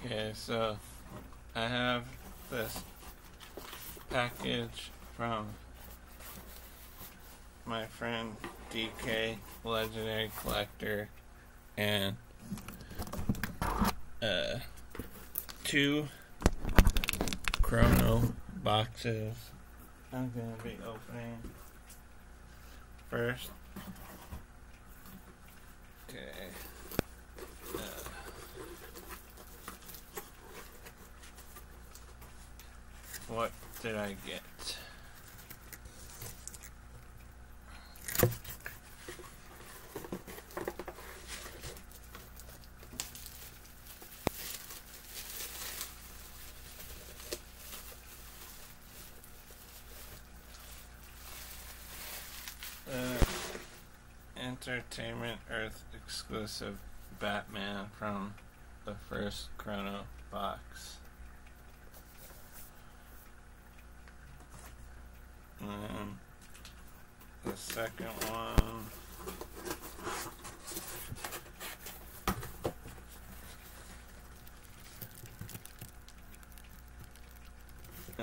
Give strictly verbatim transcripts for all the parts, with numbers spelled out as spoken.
Okay, so I have this package from my friend D K, Legendary Collector, and uh, two Chrono boxes I'm going to be opening first. Okay. Uh, what did I get? Uh, Entertainment Earth exclusive Batman from the first Chrono box. And then the second one, uh,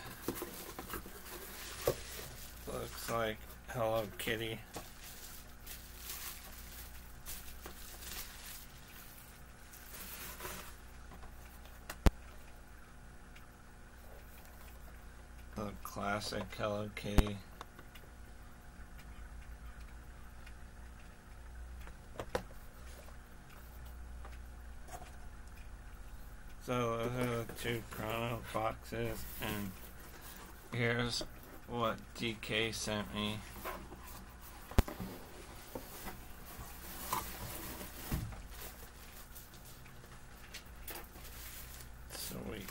looks like Hello Kitty. The classic Hello Kitty. So those are the two Chrono boxes, and here's what D K sent me. Sweet.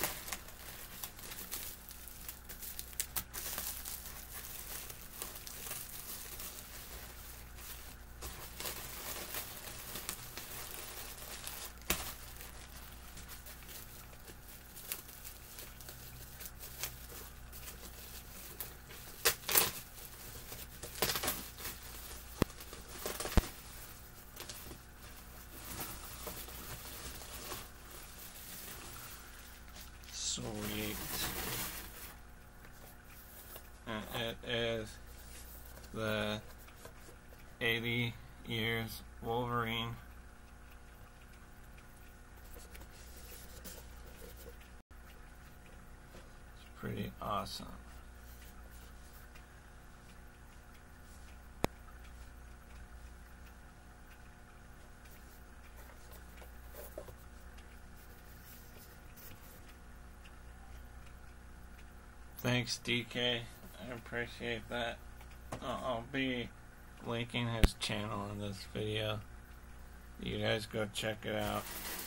Sweet. And it is the eighty years Wolverine. It's pretty awesome. Thanks, D K. I appreciate that. I'll be linking his channel in this video. You guys go check it out.